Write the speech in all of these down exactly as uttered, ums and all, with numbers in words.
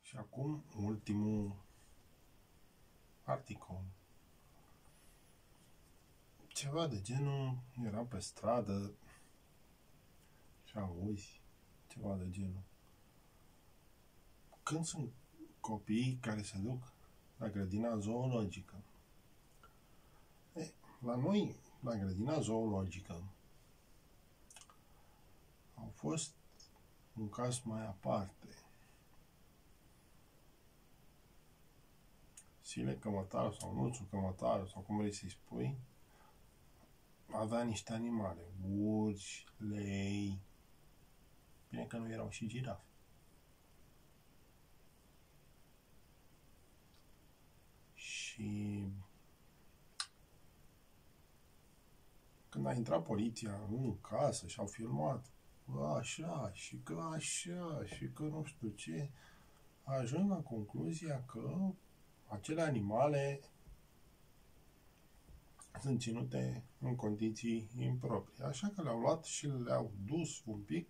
Și acum ultimul articol. Ceva de genul, era pe stradă și auzi ceva de genul. Când sunt copiii care se duc la grădina zoologică? E, la noi, la grădina zoologică, au fost un caz mai aparte. Sile Cămătaru sau Nuțu Cămătaru sau cum vrei să-i spui, avea niște animale, urși, lei, bine că nu erau și girafe. Și când a intrat poliția în casă și au filmat așa și că așa și că nu știu ce, ajung la concluzia că acele animale sunt ținute în condiții improprii. Așa că le-au luat și le-au dus un pic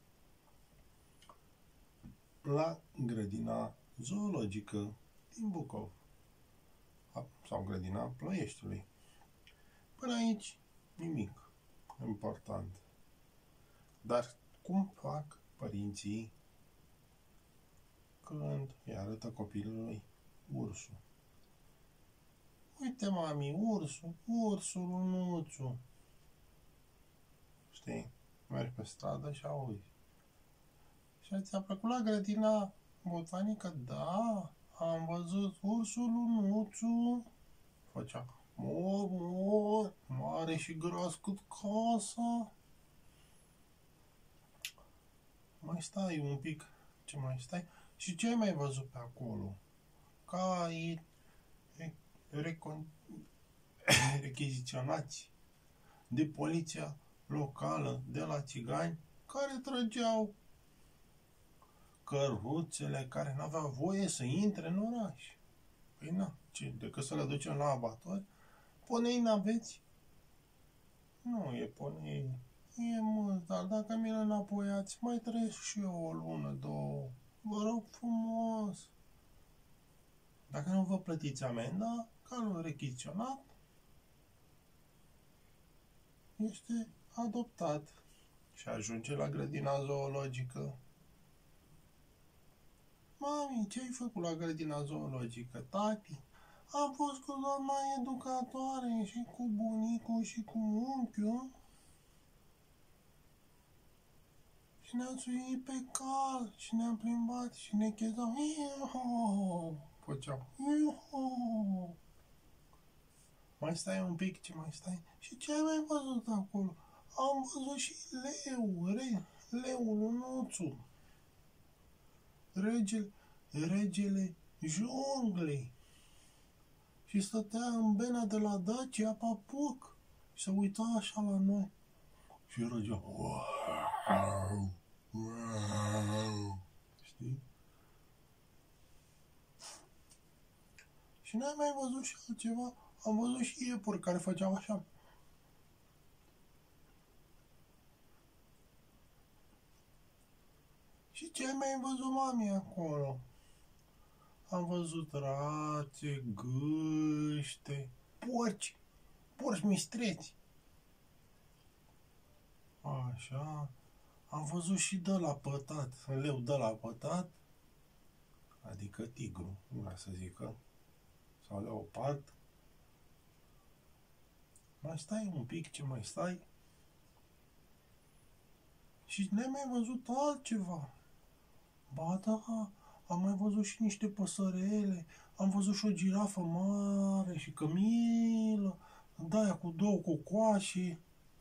la grădina zoologică din Bucov sau grădina Ploieștiului. Până aici nimic important. Dar cum fac părinții când îi arătă copilului ursul? Uite, mami, ursul, ursul, Nuțu. Știi? Mergi pe stradă și auzi. Și ți-a plăcut la grădina botanică? Da, am văzut ursul, Nuțu. Făcea mor, mor, mare și gras cât casa. Mai stai un pic, ce mai stai? Și ce ai mai văzut pe acolo? Cai recon... rechiziționați de poliția locală de la țigani care trăgeau căruțele care n-aveau voie să intre în oraș. Păi na, ce, decât să le ducem la abator? Ponei n-aveți? Nu e ponei. E mult, dar dacă mi-l înapoiați, mai trăiesc și eu o lună, două. Vă rog frumos. Dacă nu vă plătiți amenda, calul rechiziționat este adoptat și ajunge la grădina zoologică. Mami, ce ai făcut la grădina zoologică, tati? Am fost cu doamna educatoare și cu bunicul și cu unchiul și ne-am suit pe cal și ne-am plimbat și ne chezau. Iuhu! Făceau. Iuhu! Mai stai un pic, ce mai stai? Și ce ai mai văzut acolo? Am văzut și leu, re, leul Nuțu. Regele, regele junglei. Și stătea în bena de la Dacia Papuc și se uita așa la noi. Și răgea. Wow, wow. Știi? Și n-ai mai văzut și altceva? Am văzut și iepuri care făceau așa. Și ce ai mai văzut, mami, acolo? Am văzut rațe, gâște, porci, porci mistreți. Așa. Am văzut și de la pătat, leu de la pătat, adică tigru, nu vreau să zică, sau leopard. Mai stai un pic, ce mai stai? Și n-ai mai văzut altceva? Ba da, am mai văzut și niște păsărele, am văzut și o girafă mare și cămilă, de-aia cu două cocoașe.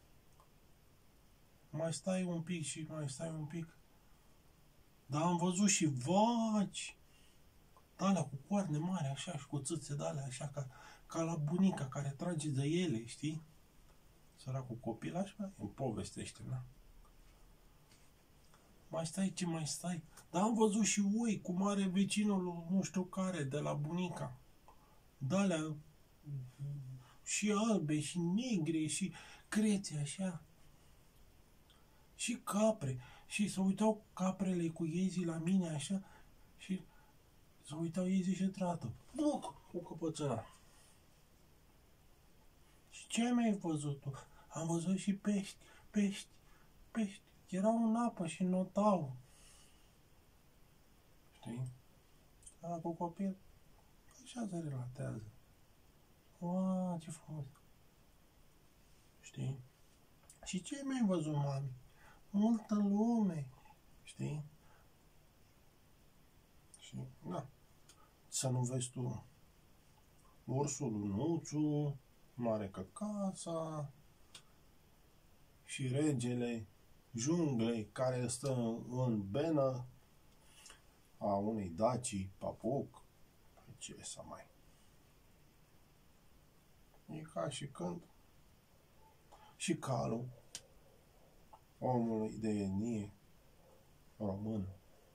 Mai stai un pic și mai stai un pic. Dar am văzut și vaci, de-alea cu coarne mari așa și cu țâțe de-alea așa, ca, ca la bunica care trage de ele, știi? Săracul copil așa, îmi povestește, na? Mai stai, ce mai stai? Dar am văzut și oi, cum are vecinul nu știu care, de la bunica. De-alea și albe, și negre, și crețe așa. Și capre. Și se uitau caprele cu iezii la mine așa și să uitau ei zice trată. Buc! Cu căpățâna. Și ce mi-ai văzut tu? Am văzut și pești, pești, pești. Erau în apă și notau. Știi? Ăla cu copil, așa se relatează. Uau, ce frumos. Știi? Și ce mi-ai văzut, mami? Multă lume. Știi? Și, da. Să nu vezi tu ursul Lunuțu, Mare Căcața și regele junglei care stă în benă a unei dacii papuc. Ce să mai... E ca și când și calul omului de etnie român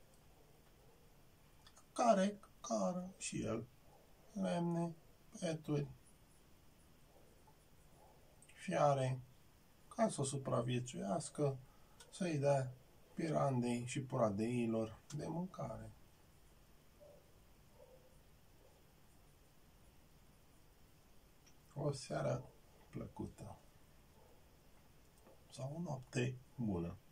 care cară și el lemne, peturi, fiare, ca să supraviețuiască, să-i dea pirandei și puradeilor de mâncare. O seară plăcută sau o noapte bună.